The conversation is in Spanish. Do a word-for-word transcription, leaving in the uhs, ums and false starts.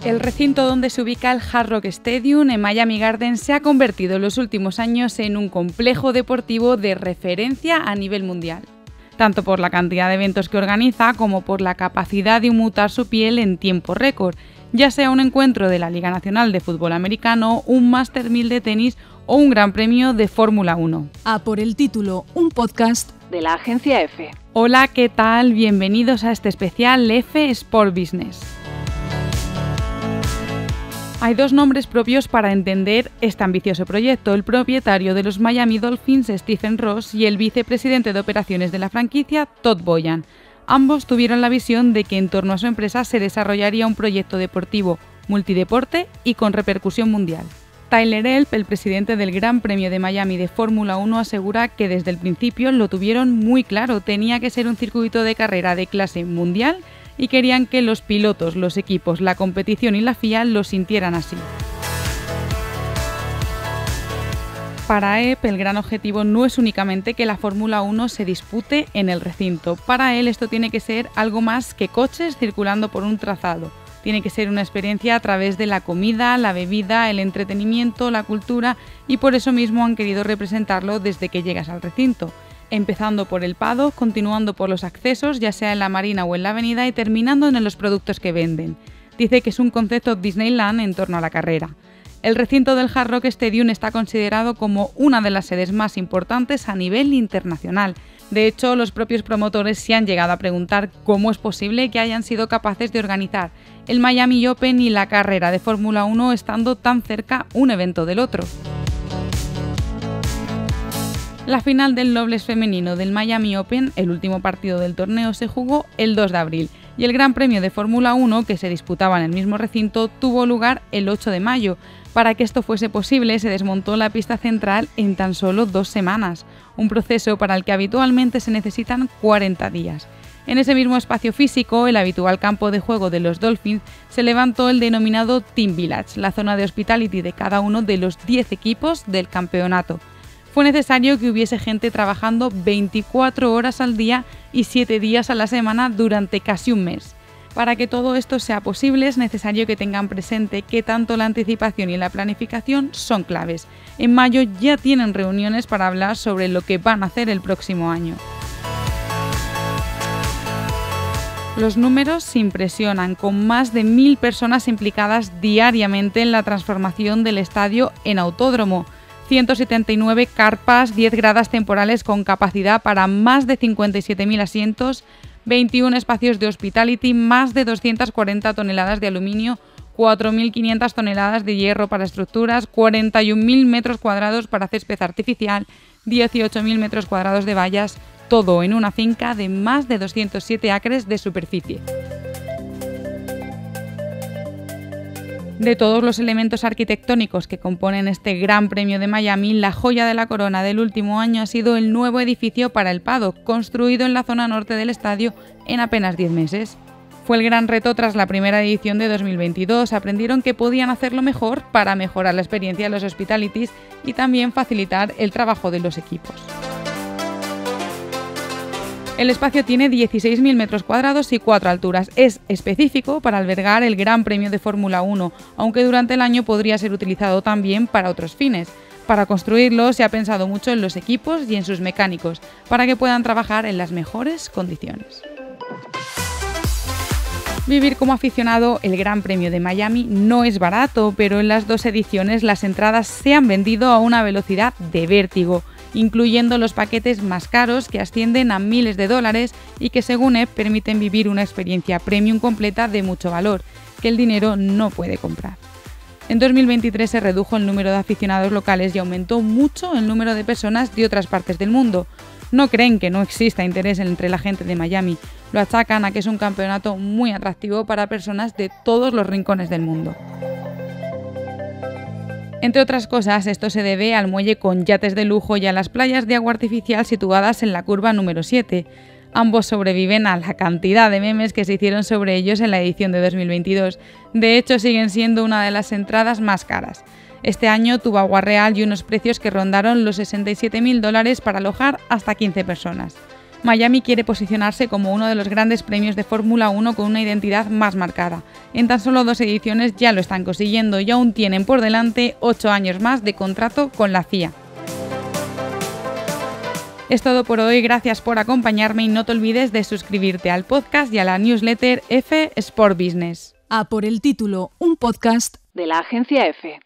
El recinto donde se ubica el Hard Rock Stadium en Miami Gardens se ha convertido en los últimos años en un complejo deportivo de referencia a nivel mundial, tanto por la cantidad de eventos que organiza como por la capacidad de inmutar su piel en tiempo récord, ya sea un encuentro de la Liga Nacional de Fútbol Americano, un Master mil de tenis o un Gran Premio de Fórmula uno. A por el título, un podcast de la agencia F. Hola, ¿qué tal? Bienvenidos a este especial F Sport Business. Hay dos nombres propios para entender este ambicioso proyecto: el propietario de los Miami Dolphins, Stephen Ross, y el vicepresidente de operaciones de la franquicia, Todd Boyan. Ambos tuvieron la visión de que en torno a su empresa se desarrollaría un proyecto deportivo multideporte y con repercusión mundial. Tyler Elp, el presidente del Gran Premio de Miami de Fórmula uno, asegura que desde el principio lo tuvieron muy claro: tenía que ser un circuito de carrera de clase mundial y querían que los pilotos, los equipos, la competición y la F I A lo sintieran así. Para E P, el gran objetivo no es únicamente que la Fórmula uno se dispute en el recinto. Para él esto tiene que ser algo más que coches circulando por un trazado. Tiene que ser una experiencia a través de la comida, la bebida, el entretenimiento, la cultura, y por eso mismo han querido representarlo desde que llegas al recinto, empezando por el paddock, continuando por los accesos, ya sea en la marina o en la avenida, y terminando en los productos que venden. Dice que es un concepto Disneyland en torno a la carrera. El recinto del Hard Rock Stadium está considerado como una de las sedes más importantes a nivel internacional. De hecho, los propios promotores se han llegado a preguntar cómo es posible que hayan sido capaces de organizar el Miami Open y la carrera de Fórmula uno estando tan cerca un evento del otro. La final del dobles femenino del Miami Open, el último partido del torneo, se jugó el dos de abril y el Gran Premio de Fórmula uno, que se disputaba en el mismo recinto, tuvo lugar el ocho de mayo. Para que esto fuese posible, se desmontó la pista central en tan solo dos semanas, un proceso para el que habitualmente se necesitan cuarenta días. En ese mismo espacio físico, el habitual campo de juego de los Dolphins, se levantó el denominado Team Village, la zona de hospitality de cada uno de los diez equipos del campeonato. Fue necesario que hubiese gente trabajando veinticuatro horas al día y siete días a la semana durante casi un mes. Para que todo esto sea posible es necesario que tengan presente que tanto la anticipación y la planificación son claves. En mayo ya tienen reuniones para hablar sobre lo que van a hacer el próximo año. Los números se impresionan, con más de mil personas implicadas diariamente en la transformación del estadio en autódromo. ciento setenta y nueve carpas, diez gradas temporales con capacidad para más de cincuenta y siete mil asientos, veintiún espacios de hospitality, más de doscientas cuarenta toneladas de aluminio, cuatro mil quinientas toneladas de hierro para estructuras, cuarenta y un mil metros cuadrados para césped artificial, dieciocho mil metros cuadrados de vallas, todo en una finca de más de doscientos siete acres de superficie. De todos los elementos arquitectónicos que componen este Gran Premio de Miami, la joya de la corona del último año ha sido el nuevo edificio para el paddock, construido en la zona norte del estadio en apenas diez meses. Fue el gran reto tras la primera edición de dos mil veintidós. Aprendieron que podían hacerlo mejor para mejorar la experiencia de los hospitalities y también facilitar el trabajo de los equipos. El espacio tiene dieciséis mil metros cuadrados y cuatro alturas. Es específico para albergar el Gran Premio de Fórmula uno, aunque durante el año podría ser utilizado también para otros fines. Para construirlo se ha pensado mucho en los equipos y en sus mecánicos, para que puedan trabajar en las mejores condiciones. Vivir como aficionado el Gran Premio de Miami no es barato, pero en las dos ediciones las entradas se han vendido a una velocidad de vértigo, incluyendo los paquetes más caros que ascienden a miles de dólares y que, según E P, permiten vivir una experiencia premium completa de mucho valor, que el dinero no puede comprar. En dos mil veintitrés se redujo el número de aficionados locales y aumentó mucho el número de personas de otras partes del mundo. No creen que no exista interés entre la gente de Miami, lo achacan a que es un campeonato muy atractivo para personas de todos los rincones del mundo. Entre otras cosas, esto se debe al muelle con yates de lujo y a las playas de agua artificial situadas en la curva número siete. Ambos sobreviven a la cantidad de memes que se hicieron sobre ellos en la edición de dos mil veintidós. De hecho, siguen siendo una de las entradas más caras. Este año tuvo agua real y unos precios que rondaron los sesenta y siete mil dólares para alojar hasta quince personas. Miami quiere posicionarse como uno de los grandes premios de Fórmula uno con una identidad más marcada. En tan solo dos ediciones ya lo están consiguiendo y aún tienen por delante ocho años más de contrato con la F I A. Es todo por hoy, gracias por acompañarme y no te olvides de suscribirte al podcast y a la newsletter F Sport Business. A por el título, un podcast de la agencia F.